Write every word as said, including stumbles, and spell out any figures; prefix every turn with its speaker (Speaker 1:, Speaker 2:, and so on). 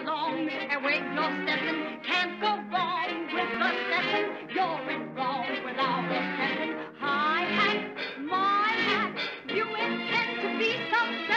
Speaker 1: along and wave your stepping. Can't go wrong with the stepping. You're in wrong without the stepping. High hat, my hat, you intend to be some